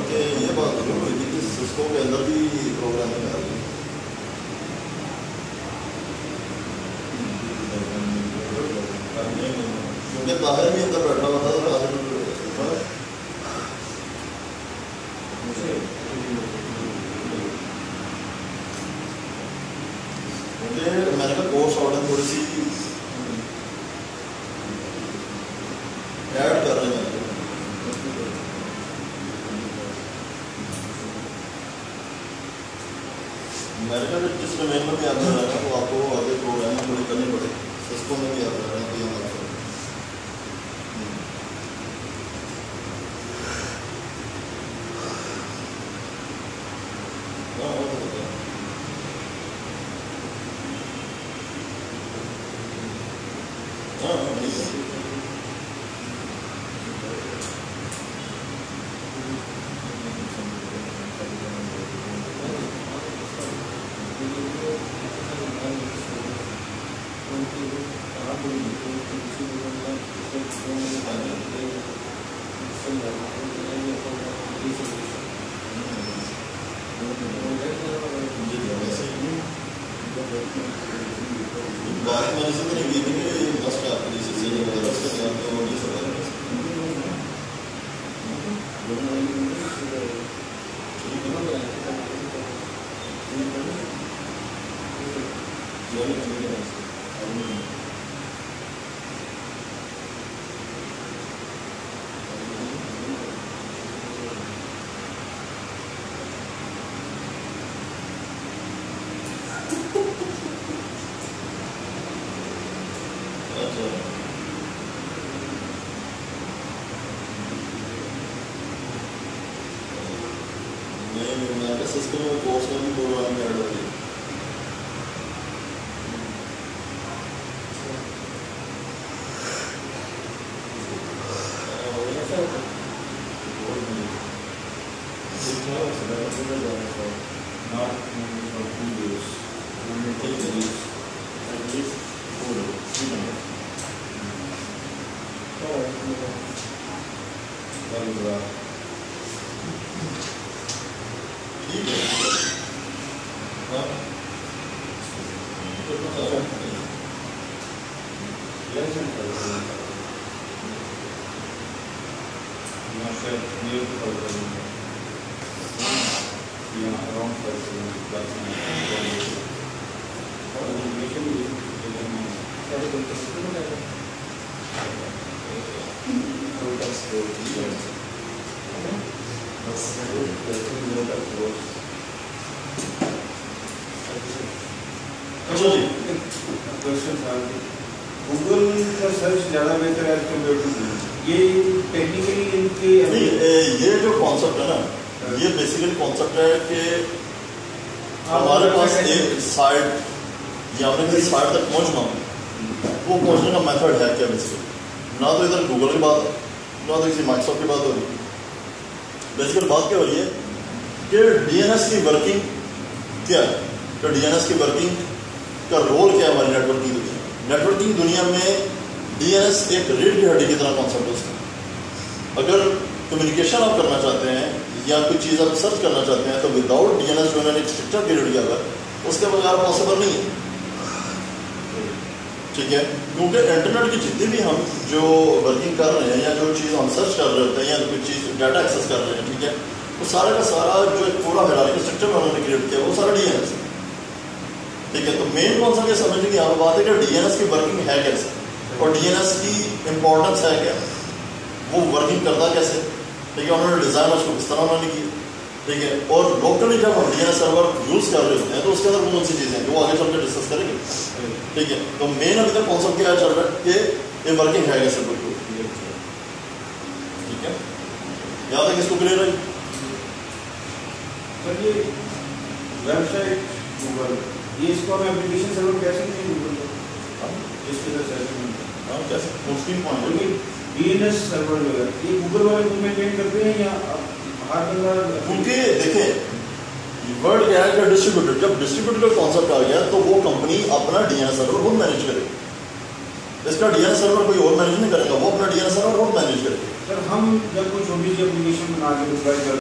कि ये बात जरूर हुई थी कि सिस्को के अंदर भी प्रोग्रामिंग आ रही है। क्योंकि बाहर भी अंदर बैठा हुआ था तो बाहर मैंने कहा कोर्स ऑर्डर थोड़ी सी ऐड कर रहे हैं। मैंने कहा जिस डोमेन में भी आप कर रहे हैं तो आपको आगे प्रोग्रामिंग थोड़ी करनी पड़ेगी। सिस्को में भी आप कर रहे हैं कि हम बात मैंने से नहीं की थी कि मस्ट आपको जैसे सीनियर वगैरह उसके बाद तो ये सब सिस्टम में कोर्स में भी प्रोग्रामिंग ऐड हो रही है। गूगल का सर्च ज़्यादा बेहतर है कंपेयर टू ये टेक्निकली इनके ये जो कॉन्सेप्ट है ना, ये बेसिकली कॉन्सेप्ट है कि हमारे पास एक साइट या हमने किसी साइट तक पहुंचना, वो पहुंचने का मेथड है क्या बेसिकली। ना तो इधर गूगल की बात, ना तो किसी माइक्रोसॉफ्ट की बात हो रही है। बेसिकली बात क्या हो रही है कि डीएनएस की वर्किंग क्या है, तो डीएनएस की वर्किंग का रोल क्या है हमारी नेटवर्किंग दुनिया में। नेटवर्किंग दुनिया में डीएनएस एक रीढ़ की हड्डी की तरह कॉन्सेप्ट है उसका। अगर कम्युनिकेशन आप करना चाहते हैं या कोई चीज़ आप सर्च करना चाहते हैं तो विदाउट डीएनएस जो उन्होंने एक स्ट्रक्चर क्रिएट किया हुआ है उसके बगैर पॉसिबल नहीं है। ठीक है, क्योंकि इंटरनेट की जितनी भी हम जो वर्किंग कर रहे हैं या जो चीज़ हम सर्च कर रहे होते हैं या कोई चीज़ डाटा एक्सेस कर रहे हैं, ठीक है, तो सारा का सारा जो एक पूरा हायरार्की स्ट्रक्चर उन्होंने क्रिएट किया वो सारा डीएनएस है। ठीक है, तो मेन कौन सा क्या समझने की यहाँ पर बात है कि डीएनएस की वर्किंग है कैसे और डीएनएस की इंपॉर्टेंस है क्या, वो वर्किंग करता कैसे। ठीक है, उन्होंने डिज़ाइन उसको किस तरह उन्होंने की। ठीक है, और लोकली जब हम डीएनएस सर्वर यूज़ कर रहे होते हैं तो उसके अंदर कौन सी चीज़ें हैं वो आगे चल के डिस्कस करेंगे। ठीक है, तो मेन अभी तक कॉन्सेप्ट क्या चल रहा है कि ये वर्किंग है कैसे बिल्कुल। ठीक है, यहाँ तक इसको क्लियर है। सर ये वेबसाइट गूगल, ये इसको हम एप्लीकेशन सर्वर कैसे नहीं गूगल इसके हाँ कैसे मोस्टली पॉइंट डीएनएस सर्वर जो है ये गूगल वाले खुद मेंटेन करते हैं या हर बंदा, क्योंकि देखें वर्ड क्या है कि डिस्ट्रीब्यूटर, जब डिस्ट्रीब्यूटर का कॉन्सेप्ट आ गया तो वो कंपनी अपना डीएनएस सर्वर खुद मैनेज करेगी। इसका डीएनएस सर्वर कोई और मैनेज नहीं करेगा, वो अपना डीएनएस सर्वर खुद मैनेज करेगा। सर हम जब कोई छोटी सी एप्लीकेशन बना के डिप्लॉय